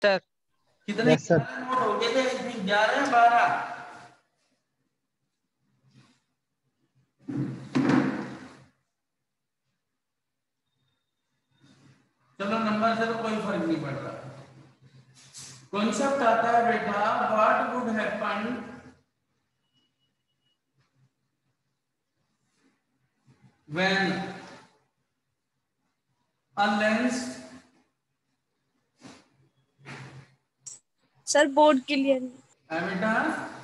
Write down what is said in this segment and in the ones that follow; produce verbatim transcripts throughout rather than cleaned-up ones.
Sir कितने yes sir. Note हो गए थे? इसमें ग्यारह बारह। चलो नंबर से तो कोई फर्क नहीं पड़ रहा। कॉन्सेप्ट आता है बेटा, what would happen when a lens sir board clear है बेटा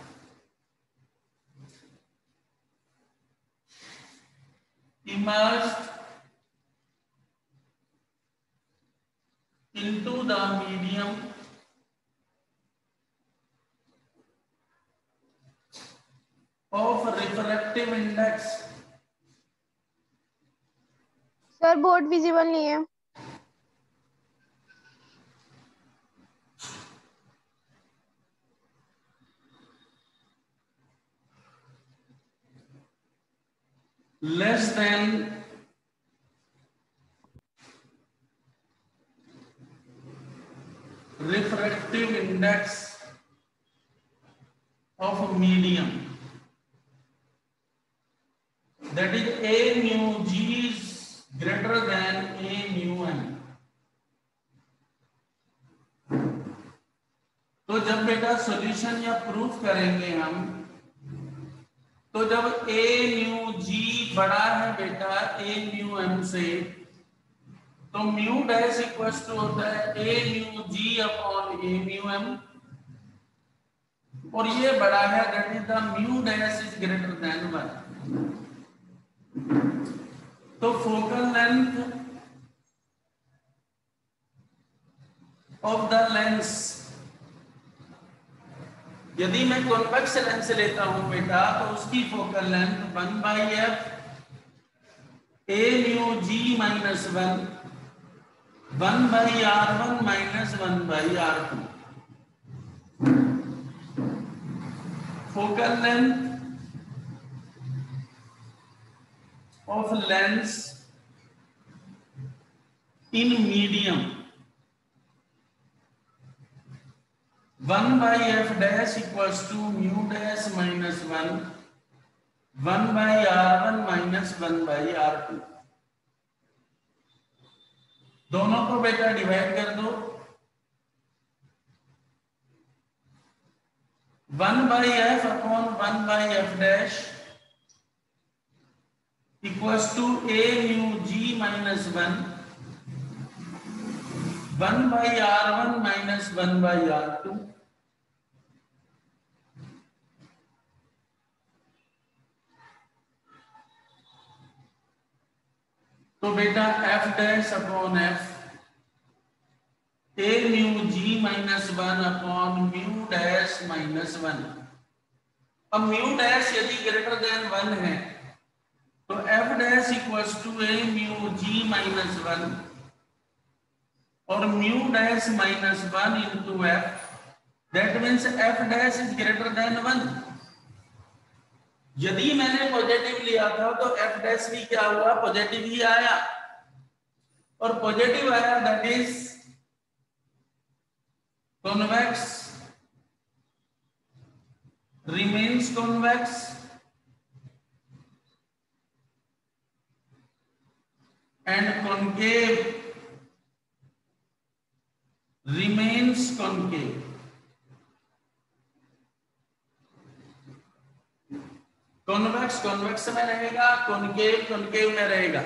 immersed into the medium of refractive index sir board visible नहीं है। less than refractive index of medium, that is a mu g is greater than a mu m। तो जब बेटा solution या proof करेंगे हम, तो जब a म्यू g बड़ा है बेटा a म्यू m से, तो म्यू डैश इक्वल टू होता है a mu g upon a mu m, और ये बड़ा है that is the mu dash is greater than one. तो focal length of the lens, यदि मैं कॉन्वेक्स लेंस लेता हूं बेटा, तो उसकी focal length one by F A mu G minus one, one by R one minus one by R two. Focal length of lens in medium one by F dash equals to mu dash minus one, one by R one minus one by R two. दोनों को बेटा divide कर दो, one by F upon one by F dash equals to A mu G minus one, one by R one minus one by R two. तो बेटा F dash upon F A mu G minus one upon mu dash minus one. अब mu dash यदि greater than one है, तो F dash equals to A mu G minus one और mu dash minus one into F, that means F dash is greater than one. यदि मैंने positive लिया था तो एफ डैश भी क्या हुआ, पॉजिटिव ही आया, और पॉजिटिव आया that is convex remains convex and concave remains concave. Convex convex में रहेगा, कॉन्केव कॉन्केव में रहेगा।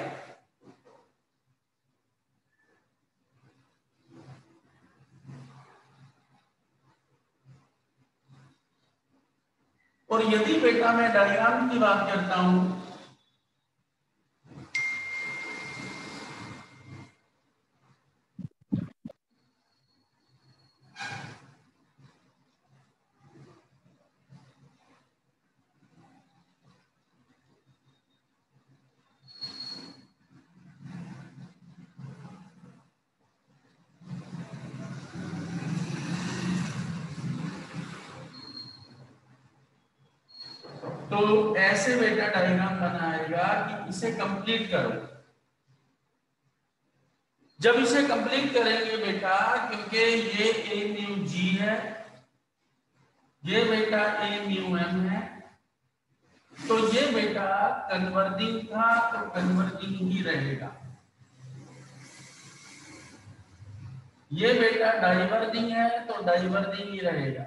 और यदि बेटा मैं डायग्राम की बात करता हूं, तो ऐसे बेटा डायग्राम बनाएगा कि इसे कंप्लीट करो। जब इसे कंप्लीट करेंगे बेटा, क्योंकि ये ए म्यू जी है, ये बेटा ए म्यू एम है, तो ये बेटा कन्वर्जिंग था तो कन्वर्जिंग ही रहेगा। ये बेटा डाइवर्जिंग है तो डाइवर्जिंग ही रहेगा।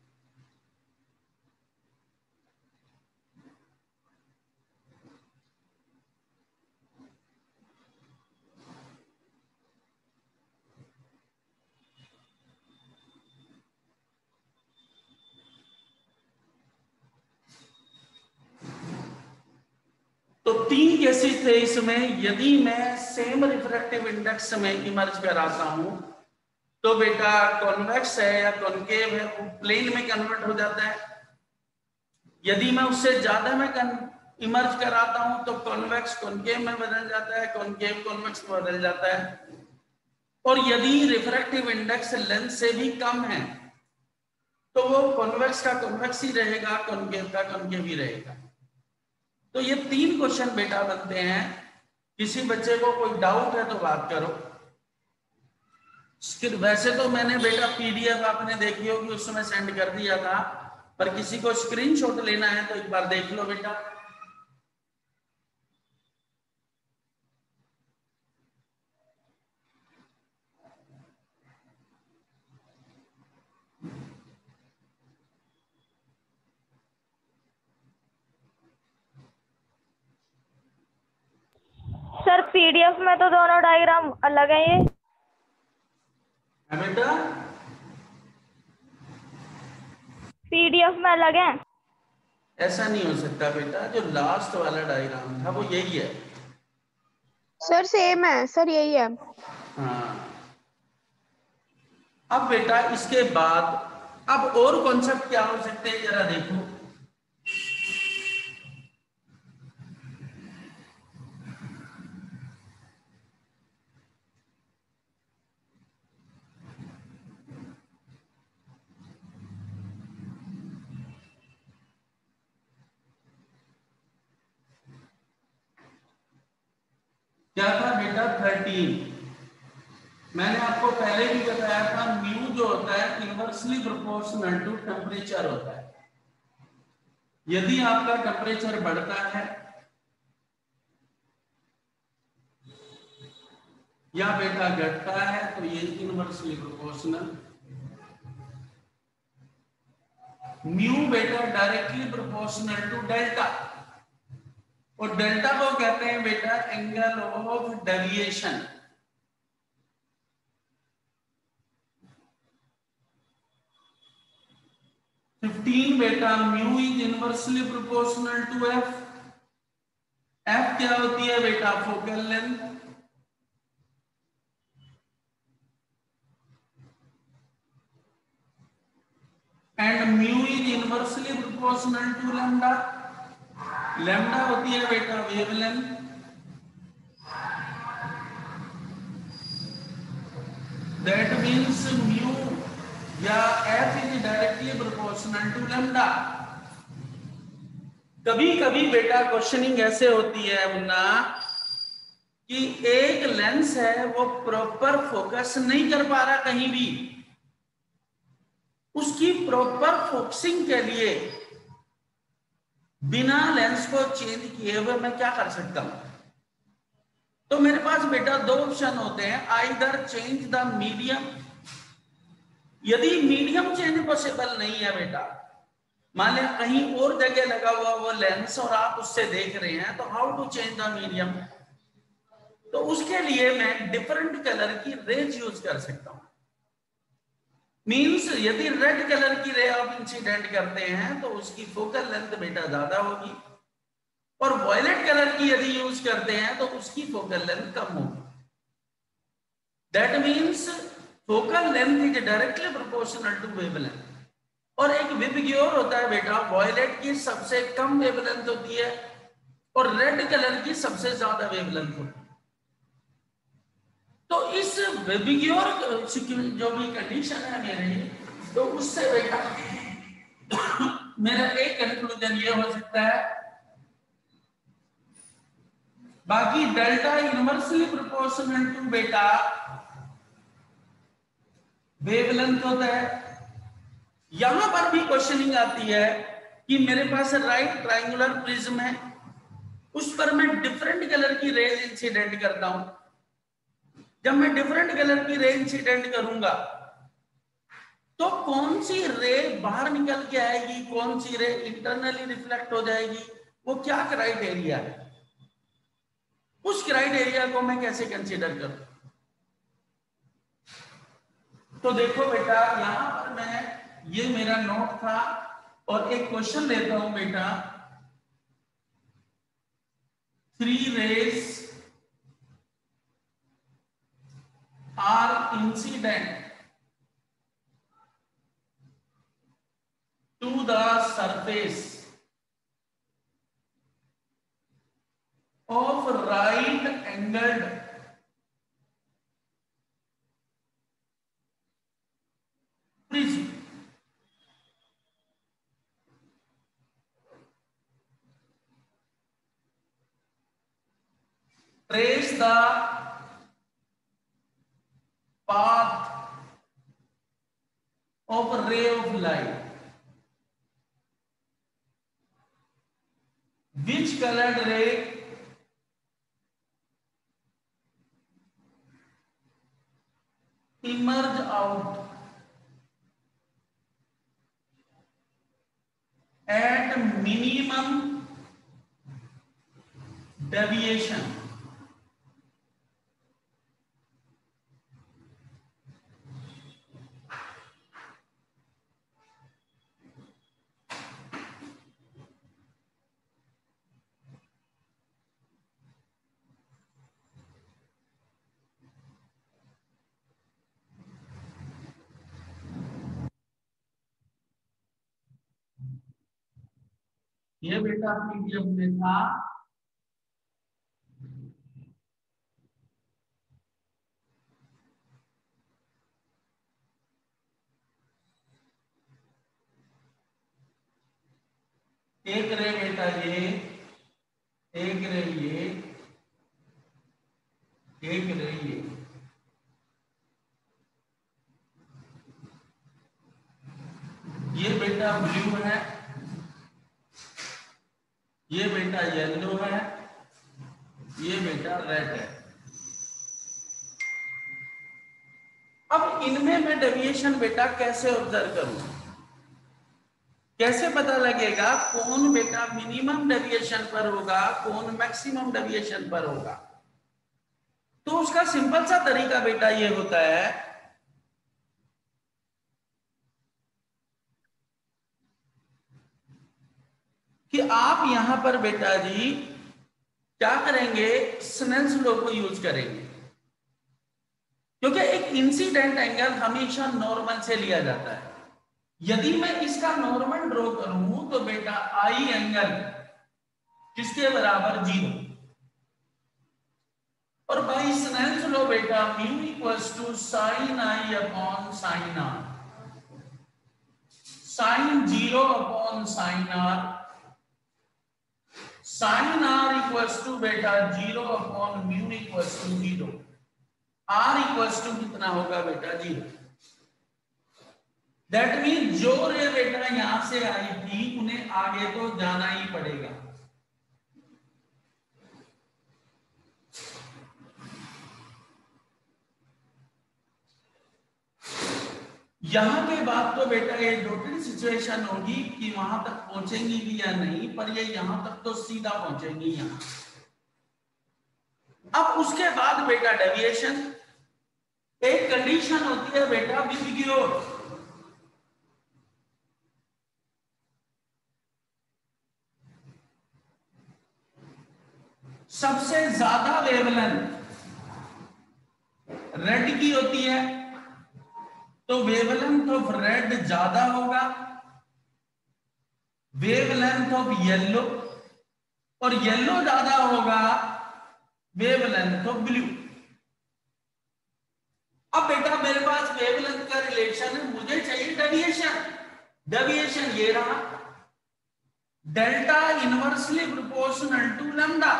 तो तीन केसेस थे इसमें। यदि मैं सेम रिफ्रैक्टिव इंडेक्स में इमर्ज कराता हूं तो बेटा कॉन्वेक्स है या कॉनकेव है वो प्लेन में कन्वर्ट हो जाता है। यदि मैं उससे ज्यादा में इमर्ज कराता हूं तो कॉन्वेक्स कॉनकेव में बदल जाता है, कॉनकेव कॉन्वेक्स में बदल जाता है। और यदि रिफ्रैक्टिव इंडेक्स लेंथ से भी कम है तो वो कॉन्वेक्स का कॉन्वेक्स ही रहेगा, कॉनकेव का कॉनकेव ही रहेगा। तो ये तीन क्वेश्चन बेटा बनते हैं। किसी बच्चे को कोई डाउट है तो बात करो। वैसे तो मैंने बेटा पीडीएफ आपने देखी होगी उसमें सेंड कर दिया था, पर किसी को स्क्रीनशॉट लेना है तो एक बार देख लो बेटा। सर पीडीएफ में तो दोनों डायग्राम अलग है। ये है बेटा पीडीएफ में अलग है। ऐसा नहीं हो सकता बेटा, जो लास्ट वाला डायग्राम था वो यही है। सर सेम है सर, यही है। हाँ। अब बेटा इसके बाद अब और कॉन्सेप्ट क्या हो सकते हैं जरा देखो। क्या था बेटा थर्टीन। मैंने आपको पहले भी बताया था म्यू जो होता है इनवर्सली प्रोपोर्शनल टू टेम्परेचर होता है। यदि आपका टेम्परेचर बढ़ता है या बेटा घटता है तो ये इनवर्सली प्रोपोर्शनल। म्यू बेटा डायरेक्टली प्रोपोर्शनल टू डेल्टा, और डेल्टा को कहते हैं बेटा एंगल ऑफ डेविएशन। फिफ्टीन बेटा mu is inversely proportional to F. F क्या होती है बेटा focal length. And mu is inversely proportional to lambda. Lambda होती है बेटा वेवलेंथ। दैट मीन्स म्यू या F is directly proportional to lambda. कभी कभी बेटा क्वेश्चनिंग ऐसे होती है मुन्ना कि एक लेंस है वो प्रॉपर फोकस नहीं कर पा रहा कहीं भी। उसकी प्रॉपर फोकसिंग के लिए बिना लेंस को चेंज किए हुए मैं क्या कर सकता हूं? तो मेरे पास बेटा दो ऑप्शन होते हैं, आइदर चेंज द मीडियम। यदि मीडियम चेंज पॉसिबल नहीं है बेटा, मान लिया कहीं और जगह लगा हुआ वो लेंस और आप उससे देख रहे हैं, तो how to change the medium? तो उसके लिए मैं डिफरेंट कलर की रेज यूज कर सकता हूं। मीन्स यदि रेड कलर की रे आप इंसिडेंट करते हैं तो उसकी फोकल लेंथ बेटा ज्यादा होगी, और वॉयलेट कलर की यदि यूज करते हैं तो उसकी फोकल लेंथ कम होगी। That means focal length is directly proportional to wavelength. और एक विबग्योर होता है बेटा, वॉयलेट की सबसे कम वेवलेंथ होती है और रेड कलर की सबसे ज्यादा वेवलेंथ होती है। तो इस विबग्योर जो भी कंडीशन है मेरे, तो उससे बेटा मेरा एक कंक्लूजन ये हो सकता है, बाकी डेल्टा इनवर्सली प्रोपोर्शनल टू बेटा वेवलेंथ होता है। यहां पर भी क्वेश्चनिंग आती है कि मेरे पास राइट ट्रायंगुलर प्रिज्म है, उस पर मैं डिफरेंट कलर की रेज इंसिडेंट करता हूं। जब मैं डिफरेंट कलर की रे इंसिडेंट करूंगा तो कौन सी रे बाहर निकल के आएगी, कौन सी रे इंटरनली रिफ्लेक्ट हो जाएगी, वो क्या क्राइटेरिया है, उस क्राइटेरिया को मैं कैसे कंसीडर करूं। तो देखो बेटा, यहां पर मैं, ये मेरा नोट था और एक क्वेश्चन लेता हूं बेटा। Three rays are incident to the surface of right angled prism. Trace the path of a ray of light. Which colored ray emerge out at minimum deviation? ये बेटा पीडीएफ में था। एक रे बेटा ये, एक रे ये, एक रे ये। ये बेटा ब्लू है, ये बेटा येलो है, ये बेटा रेड है। अब इनमें मैं डेविएशन बेटा कैसे ऑब्जर्व करूं, कैसे पता लगेगा कौन बेटा मिनिमम डेविएशन पर होगा, कौन मैक्सिमम डेविएशन पर होगा। तो उसका सिंपल सा तरीका बेटा ये होता है कि आप यहां पर बेटा जी क्या करेंगे, स्नेल्स लॉ को यूज करेंगे, क्योंकि एक इंसिडेंट एंगल हमेशा नॉर्मल से लिया जाता है। यदि मैं इसका नॉर्मल ड्रॉ करूं तो बेटा आई एंगल किसके बराबर, जीरो। और बाई स्नेल्स लॉ बेटा mu equals to sine I upon sine R, sine zero upon sine R, sine R equals to बेटा zero upon mu equals to zero, R equals to कितना होगा बेटा, zero. That mean जो रे बेटा यहां से आई थी उन्हें आगे तो जाना ही पड़ेगा। यहां के बाद तो बेटा ये डॉटेड सिचुएशन होगी कि वहां तक पहुंचेंगी भी या नहीं, पर ये यहां तक तो सीधा पहुंचेंगी यहां। अब उसके बाद बेटा डेविएशन, एक कंडीशन होती है बेटा विजिग्योर। सबसे ज्यादा वेवलेंथ रेड की होती है, तो वेवलेंथ ऑफ रेड ज्यादा होगा, वेवलेंथ ऑफ येलो, और येलो ज्यादा होगा वेवलेंथ ऑफ ब्लू। अब बेटा मेरे पास वेवलेंथ का रिलेशन है, मुझे चाहिए डेविएशन। डेविएशन ये रहा, delta inversely proportional to lambda.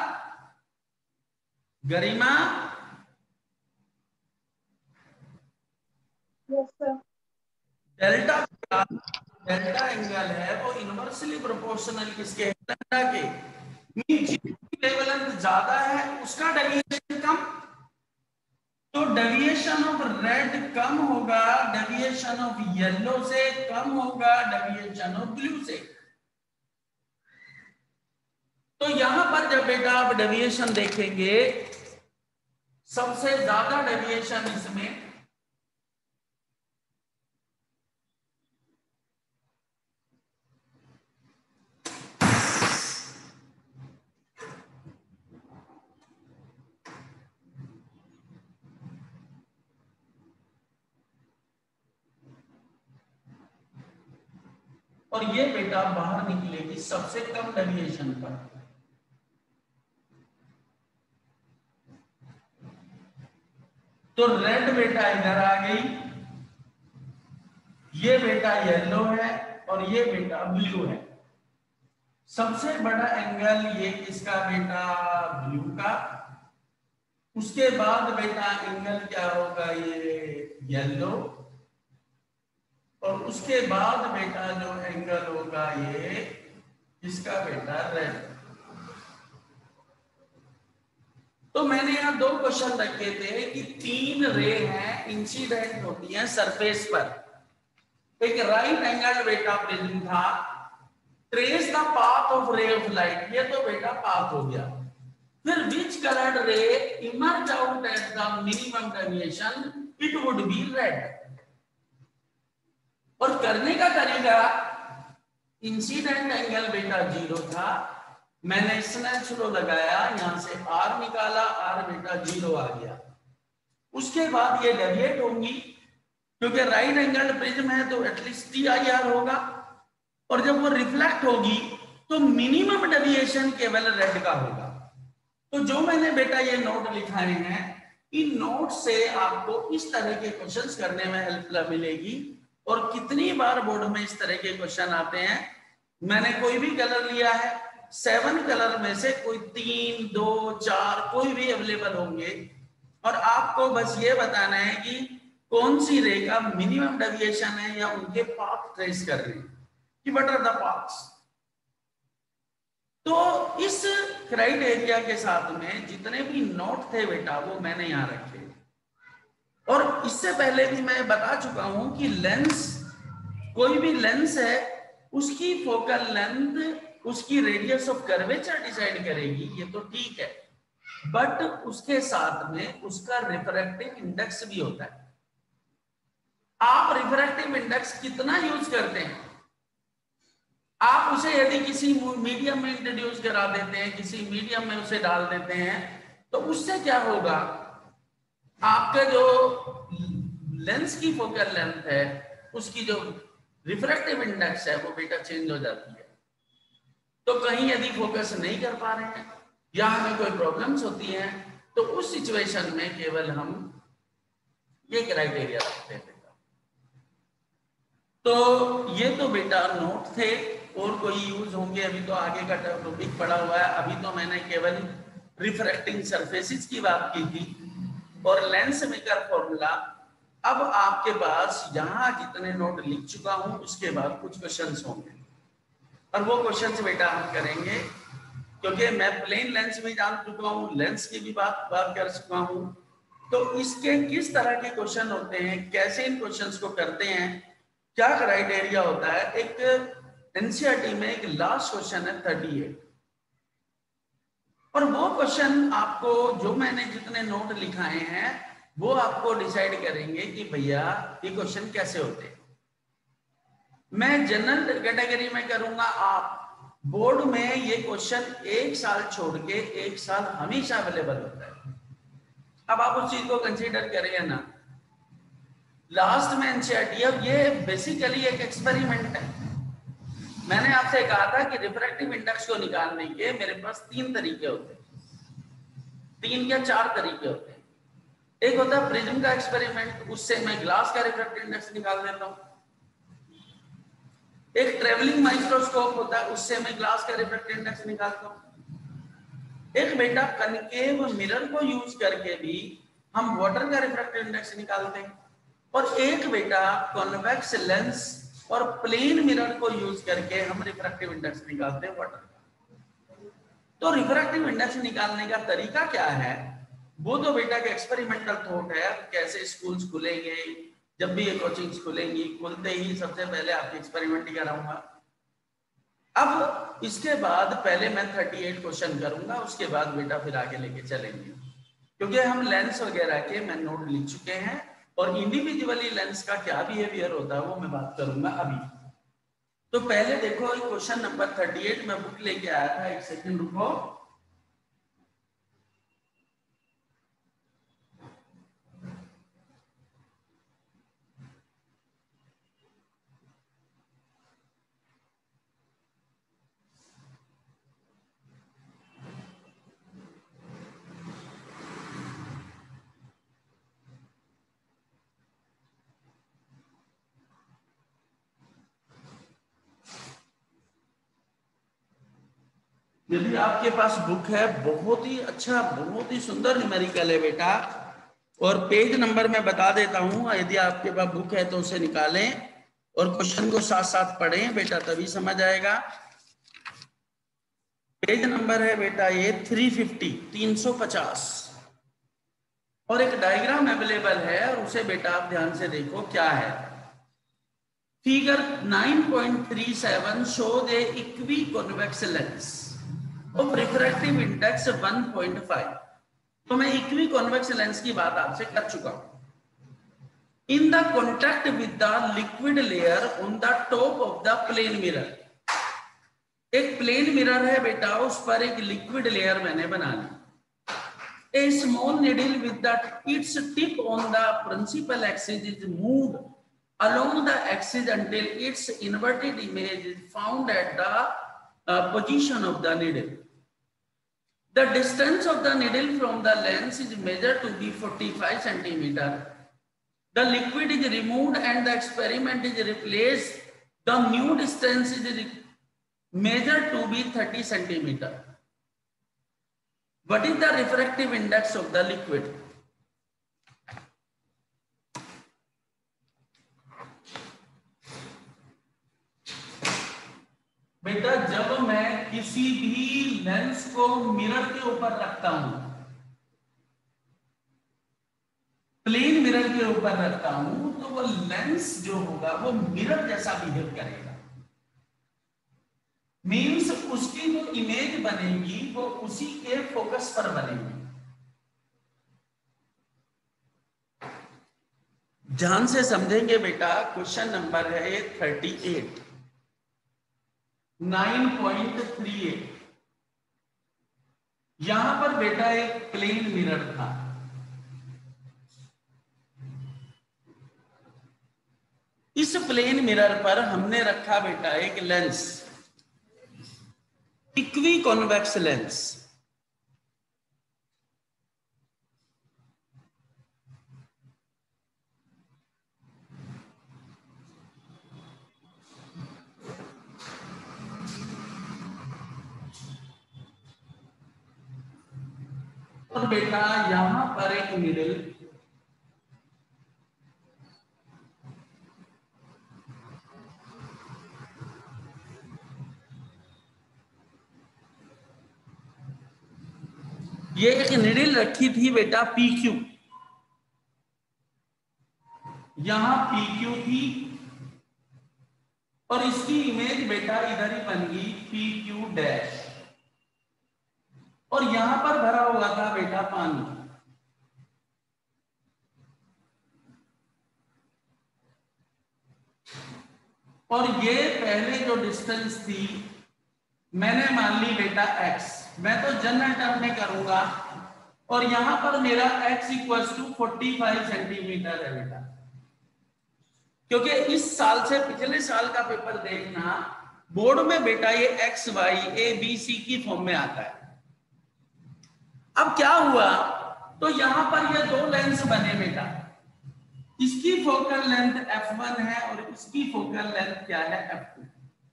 Garima delta delta angle है वो इनवर्सली प्रोपोर्शनल किसके लैम्डा के। वेवलेंथ ज्यादा है उसका डेविएशन कम, तो डेविएशन ऑफ रेड कम होगा, डेविएशन ऑफ येलो से कम होगा, डेविएशन ऑफ ब्लू से। तो यहां पर जब बेटा आप डेविएशन देखेंगे सबसे ज्यादा डेविएशन इसमें और ये बेटा बाहर निकलेगी सबसे कम डेविएशन पर। तो रेड बेटा इधर आ गई, ये बेटा येलो है और ये बेटा ब्लू है। सबसे बड़ा एंगल ये किसका बेटा ब्लू का, उसके बाद बेटा एंगल क्या होगा ये येलो, और उसके बाद बेटा जो एंगल होगा ये इसका बेटा रेड। तो मैंने यहां दो क्वेश्चन रखे थे कि तीन रे हैं इंसिडेंट होती हैं सरफेस पर। एक राइट एंगल बेटा प्रिज्म था, trace the path of ray of light, ये तो बेटा पाथ हो गया। फिर which coloured ray emerge out at the minimum deviation, it would be red. और करने का तरीका, इंसिडेंट एंगल बेटा जीरो था, मैंने स्नेल लो लगाया, यहां से आर निकाला, आर बेटा जीरो आ गया। उसके बाद ये डेविएट होंगी, क्योंकि राइट एंगल प्रिज्म है तो एटलीस्ट टी आई आर होगा, और जब वो रिफ्लेक्ट होगी तो मिनिमम डेविएशन केवल रेड का होगा। तो जो मैंने बेटा ये नोट लिखाए हैं, इन नोट से आपको इस तरह के क्वेश्चंस करने में हेल्प मिलेगी। और कितनी बार बोर्ड में इस तरह के क्वेश्चन आते हैं, मैंने कोई भी कलर लिया है, सेवन कलर में से कोई तीन, दो, चार कोई भी अवेलेबल होंगे, और आपको बस ये बताना है कि कौन सी रे का मिनिमम डेविएशन है या उनके पाथ ट्रेस कर रहे हैं कि व्हाट आर द पाथ्स। तो इस क्राइटेरिया के साथ में जितने भी नोट थे बेटा वो मैंने यहां रखे। और इससे पहले भी मैं बता चुका हूं कि लेंस, कोई भी लेंस है उसकी फोकल लेंथ उसकी रेडियस ऑफ कर्वेचर डिसाइड करेगी, ये तो ठीक है, बट उसके साथ में उसका रिफ्रैक्टिव इंडेक्स भी होता है। आप रिफ्रैक्टिव इंडेक्स कितना यूज करते हैं, आप उसे यदि किसी मीडियम में इंट्रोड्यूस करा देते हैं, किसी मीडियम में उसे डाल देते हैं, तो उससे क्या होगा, आपका जो लेंस की फोकल लेंथ है उसकी जो रिफ्रैक्टिव इंडेक्स है वो बेटा चेंज हो जाती है। तो कहीं यदि फोकस नहीं कर पा रहे हैं या हमें कोई प्रॉब्लम्स होती हैं, तो उस सिचुएशन में केवल हम ये क्राइटेरिया रखते हैं बेटा। तो ये तो बेटा नोट थे, और कोई यूज होंगे अभी तो आगे का टॉपिक पड़ा हुआ है। अभी तो मैंने केवल रिफ्रैक्टिंग सरफेसेस की बात की थी और लेंस मेकर फॉर्मूला। अब आपके पास यहाँ जितने नोट लिख चुका हूं उसके बाद कुछ क्वेश्चंस होंगे, और वो क्वेश्चंस बेटा हम करेंगे, क्योंकि मैं प्लेन लेंस भी जान चुका हूँ, लेंस की भी बात बात कर चुका हूँ। तो इसके किस तरह के क्वेश्चन होते हैं, कैसे इन क्वेश्चंस को करते हैं, क्या क्राइटेरिया होता है। एक एनसीईआरटी में एक लास्ट क्वेश्चन है थर्टी एट, और वो क्वेश्चन आपको जो मैंने जितने नोट लिखाए हैं वो आपको डिसाइड करेंगे कि भैया ये क्वेश्चन कैसे होते हैं। मैं जनरल कैटेगरी में करूंगा, आप बोर्ड में ये क्वेश्चन एक साल छोड़ के एक साल हमेशा अवेलेबल होता है। अब आप उस चीज को कंसीडर करेंगे ना। लास्ट में एनसीईआरटी, अब ये बेसिकली एक एक्सपेरिमेंट है। मैंने आपसे कहा था कि रिफ्रैक्टिव इंडेक्स को निकालने के मेरे पास तीन तरीके होते हैं, तीन या चार तरीके होते हैं। एक होता है प्रिज्म का एक्सपेरिमेंट, उससे मैं ग्लास का रिफ्रैक्टिव इंडेक्स निकाल देता हूं। एक ट्रेवलिंग माइक्रोस्कोप होता है, उससे मैं ग्लास का रिफ्रैक्टिव इंडेक्स निकालता हूं। एक बेटा कनकेव मिरर को यूज करके भी हम वाटर का रिफ्रैक्टिव इंडेक्स निकालते हैं। और एक बेटा कॉन्वेक्स लेंस और प्लेन मिरर को यूज करके हम रिफ्रैक्टिव इंडेक्स निकालते हैं वाटर का। तो रिफ्रैक्टिव इंडेक्स निकालने का तरीका क्या है, वो तो बेटा के एक्सपेरिमेंटल थॉट है। कैसे स्कूल्स खुलेंगे, जब भी ये कोचिंग्स खुलेंगी, खुलते ही सबसे पहले आपकी एक्सपेरिमेंट ही कराऊंगा। अब इसके बाद पहले मैं अड़तीस क्वेश्चन करूंगा, उसके बाद बेटा फिर आगे लेके चलेंगे, क्योंकि हम लेंस वगैरह के मैं नोट लिख चुके हैं और इंडिविजुअली लेंस का क्या बिहेवियर होता है वो मैं बात करूंगा अभी। तो पहले देखो क्वेश्चन नंबर अड़तीस में बुक लेके आया था, एक सेकंड रुको। यदि आपके पास बुक है, बहुत ही अच्छा, बहुत ही सुंदर न्यूमेरिकल है बेटा, और पेज नंबर मैं बता देता हूं। यदि आपके पास बुक है तो उसे निकालें और क्वेश्चन को साथ साथ पढ़ें बेटा, तभी समझ आएगा। पेज नंबर है बेटा ये तीन सौ पचास और एक डायग्राम अवेलेबल है, और उसे बेटा आप ध्यान से देखो क्या है। Figure nine point three seven shows a equiconvex lens of refractive index one point five. तो मैं इक्विकॉन्वेक्स लेंस की बात आपसे कर चुका हूं। In the contact with the liquid layer on the top of the plane mirror, एक प्लेन मिरर है बेटा, उस पर एक लिक्विड लेयर मैंने बना ली। A small needle with the its tip on the principal axis is moved along the axis until its inverted image is found at the uh, position of the needle. The distance of the needle from the lens is measured to be forty-five centimeters. The liquid is removed and the experiment is replaced. The new distance is measured to be thirty centimeters. What is the refractive index of the liquid? बेटा जब मैं किसी भी lens को mirror के ऊपर रखता हूं, प्लेन मिरर के ऊपर रखता हूं, तो वो लेंस जो होगा वो मिरर जैसा बिहेव करेगा। मीन्स उसकी जो इमेज बनेगी वो उसी के फोकस पर बनेगी। ध्यान से समझेंगे बेटा, क्वेश्चन नंबर है अड़तीस, नाइन पॉइंट थ्री एट। यहां पर बेटा एक प्लेन मिरर था, इस प्लेन मिरर पर हमने रखा बेटा एक लेंस, इक्विकॉन्वेक्स लेंस। और बेटा यहां पर एक निडल, ये एक निडल रखी थी बेटा पी क्यू, यहां पी क्यू थी, और इसकी इमेज बेटा इधर ही बन गई पी क्यू डैश, और यहां पर भरा हुआ था बेटा पानी। और ये पहले जो डिस्टेंस थी मैंने मान ली बेटा x, मैं तो जनरल टर्म में करूंगा, और यहां पर मेरा x equals to forty five centimetre है बेटा। क्योंकि इस साल से पिछले साल का पेपर देखना, बोर्ड में बेटा ये x y a b c की फॉर्म में आता है। अब क्या हुआ, तो यहां पर ये दो लेंस बने बेटा, इसकी फोकल लेंथ एफ वन है और इसकी फोकल लेंथ क्या है एफ टू।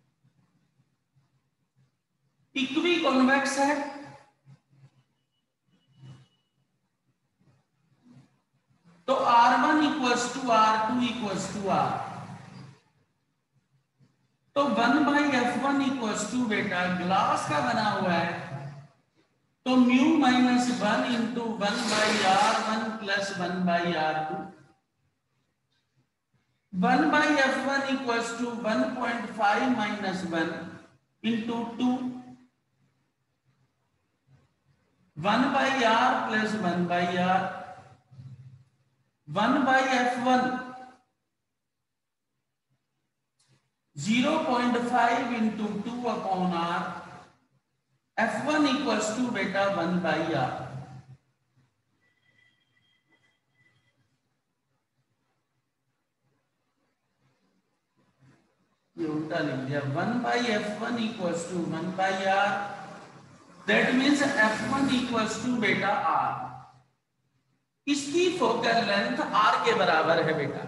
इक्विकॉन्वेक्स है, तो R one equals to R two equals to R, तो one by F one equals to बेटा ग्लास का बना हुआ है, तो mu minus one into one by R one plus one by R two, one by F one equals to one point five minus one into two, one by R plus one by R, one by F one zero point five into two upon are, F one equals to बेटा one by R. ये उल्टा लिख दिया, one by F one equals to one by R, that means F one equals to बेटा R. इसकी focal length R के बराबर है बेटा।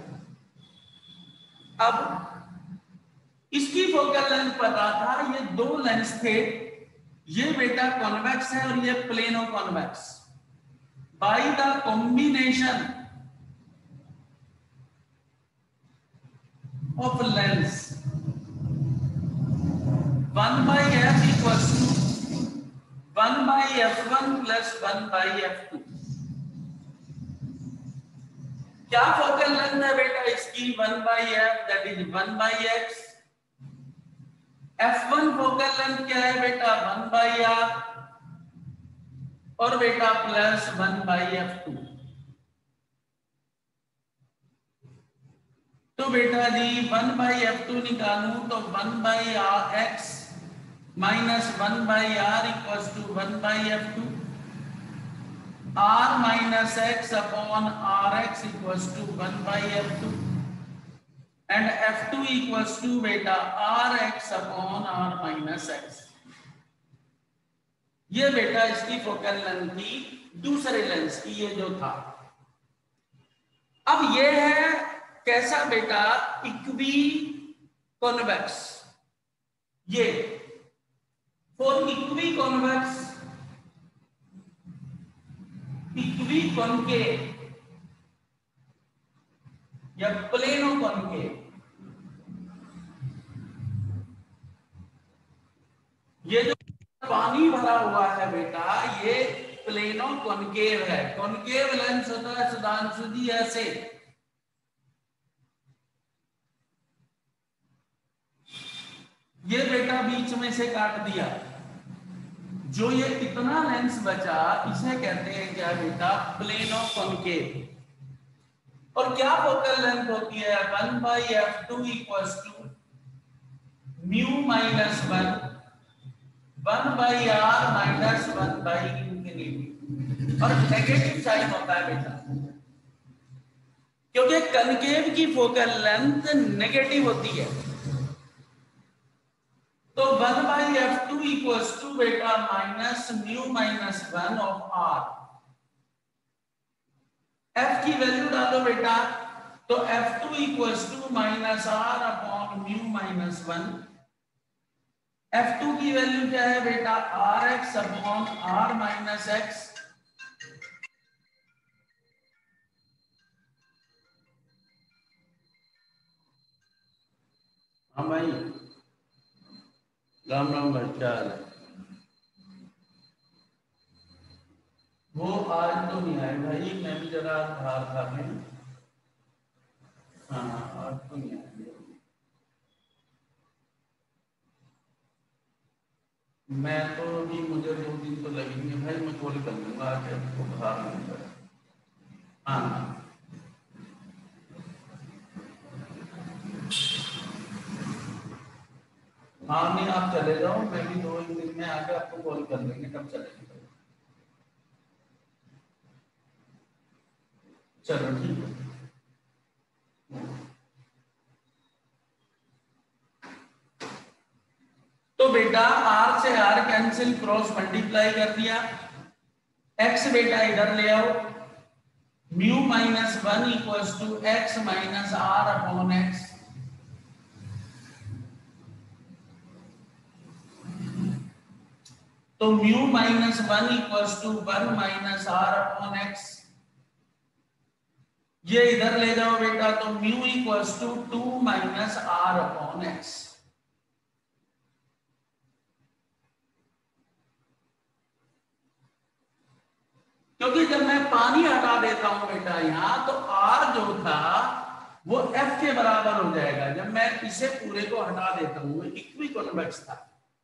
अब इसकी फोकल लेंथ पता था, ये दो लेंस थे, ये बेटा कॉन्वेक्स है और ये plano convex, by the combination of lens one by F equals to one by F one plus one by F two. क्या फोकल लेंथ है बेटा इसकी? One by F, that is one by X. F one focal length क्या है बेटा? One by R और बेटा plus one by F two. तो बेटा जी वन बाई एफ टू निकालूं तो one by R X minus one by R equals to one by F two, R minus X upon R X equals to one by F two, and F two equals to बेटा R X upon R minus X. ये बेटा इसकी focal length थी दूसरे lens की, ये जो था। अब ये है कैसा बेटा? Equi convex. ये for equi convex, equi concave या प्लेनो कॉन्केव, ये जो पानी भरा हुआ है बेटा ये प्लेनो कॉन्केव है। कॉन्केव लेंस होता है सुधांशु जी ऐसे, ये बेटा बीच में से काट दिया, जो ये कितना लेंस बचा इसे कहते हैं क्या बेटा? Plano concave. और क्या फोकल लेंथ होती है? One by F two equals to mu minus one, one by R minus one by infinity. और नेगेटिव साइन होता है बेटा, क्योंकि कनकेव की फोकल लेंथ नेगेटिव होती है। तो one by F two equals to बेटा minus mu minus one of R. F की वैल्यू डालो बेटा, तो F two equals to minus R upon mu minus one. F two की वैल्यू क्या है बेटा? R X upon R minus X. हाँ भाई, राम राम भाई, क्या हाल है? वो आज तो नहीं आए भाई, मैं भी जरा बाहर था मैं। हाँ आज तो नहीं आए, मैं तो भी, मुझे दो दिन तो लगेंगे भाई, मैं कॉल कर लूंगा आके आपको बाहर लूंगा। हाँ हाँ नहीं आप चले जाओ, मैं भी दो दिन में आके आपको कॉल कर लेंगे, कब चलेंगे। चलो ठीक है। तो बेटा आर से आर कैंसिल, क्रॉस मल्टीप्लाई कर दिया, एक्स बेटा इधर ले आओ, mu minus one equals to X minus R upon X. तो mu minus one equals to one minus R upon X. ये इधर ले जाओ बेटा, तो mu equals to two minus R upon X. क्योंकि जब मैं पानी हटा देता हूं बेटा यहां, तो आर जो था वो एफ के बराबर हो जाएगा। जब मैं इसे पूरे को हटा देता हूं, इक्वी कॉन्वेक्स था।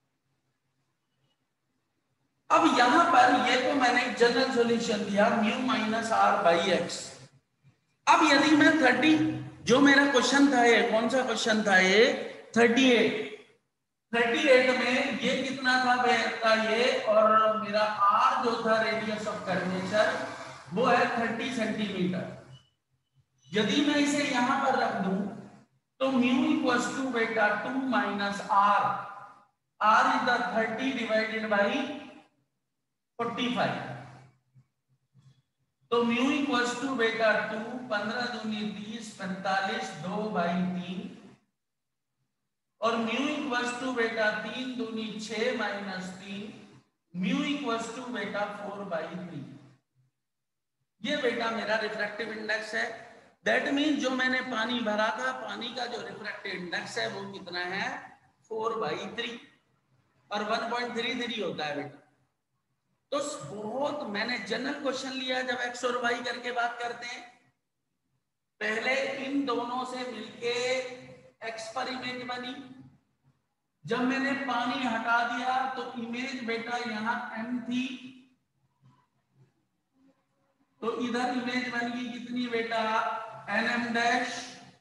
अब यहां पर ये तो मैंने जनरल सॉल्यूशन दिया mu minus R by X. अब यदि मैं थर्टी, जो मेरा क्वेश्चन था ये कौन सा क्वेश्चन था ये थर्टी एट, थर्टी एट में ये कितना था बेटा ये, और मेरा आर जो था रेडियस ऑफ कर्वेचर वो है थर्टी सेंटीमीटर। यदि मैं इसे यहां पर रख दूं तो म्यू इक्वल्स टू बेटा two minus R, R is the thirty divided by forty five, तो म्यू इक्वल्स टू बेटा टू, पंद्रह दूनी तीस, पैंतालीस, दो बाई तीन, और म्यू इक्वल्स टू बेटा तीन दूनी छह माइनस तीन, म्यू इक्वल्स टू बेटा फोर बाई थ्री। ये बेटा मेरा रिफ्रैक्टिव इंडेक्स है। दैट मीन जो मैंने पानी भरा था, पानी का जो रिफ्रैक्टिव इंडेक्स है वो कितना है, फोर बाई थ्री, और वन पॉइंट थ्री थ्री होता है बेटा। तो बहुत मैंने जनरल क्वेश्चन लिया जब एक्स और वाई करके बात करते हैं। पहले इन दोनों से मिलके एक्स पर इमेज बनी, जब मैंने पानी हटा दिया तो इमेज बेटा यहां एम थी, तो इधर इमेज बन गई कितनी बेटा, एन एम डैश।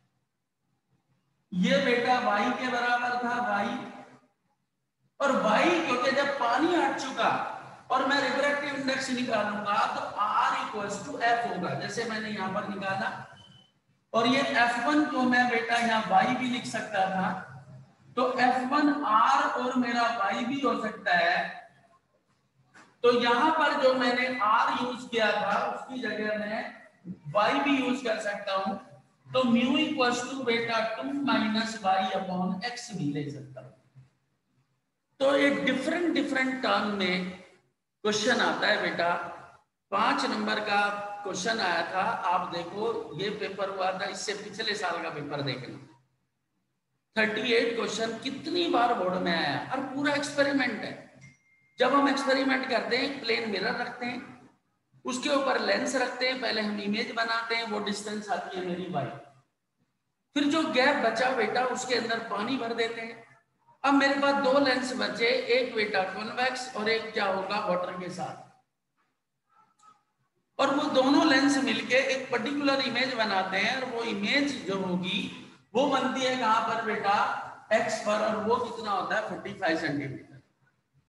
ये बेटा वाई के बराबर था, वाई, और वाई क्योंकि जब पानी हट चुका और मैं रिफ्रैक्टिव इंडेक्स निकालूंगा तो आर इक्वल्स टू एफ होगा, जैसे मैंने यहां पर निकाला। और ये एफ वन को मैं बेटा यहां वाई भी लिख सकता था, तो एफ वन आर और मेरा वाई भी हो सकता है। तो यहां पर जो मैंने आर यूज किया था उसकी जगह मैं वाई भी यूज कर सकता हूं, तो म्यू इक्वल्स टू बेटा two minus Y upon X भी ले सकता हूं। तो ये डिफरेंट डिफरेंट टर्म में क्वेश्चन आता है बेटा। पांच नंबर का क्वेश्चन आया था, आप देखो ये पेपर हुआ था, इससे पिछले साल का पेपर देखना, अड़तीस क्वेश्चन कितनी बार बोर्ड में आया, और पूरा एक्सपेरिमेंट है। जब हम एक्सपेरिमेंट करते हैं, प्लेन मिरर रखते हैं, उसके ऊपर लेंस रखते हैं, पहले हम इमेज बनाते हैं, वो डिस्टेंस आती है मेरी वाई, फिर जो गैप बचा बेटा उसके अंदर पानी भर देते हैं। अब मेरे पास दो लेंस बचे, एक बेटा कॉन्वेक्स और एक क्या होगा वाटर के साथ, और वो दोनों लेंस मिलके एक पर्टिकुलर इमेज बनाते हैं, और वो इमेज जो होगी वो बनती है कहां पर बेटा, एक्स पर, और वो कितना होता है पैंतालीस सेंटीमीटर।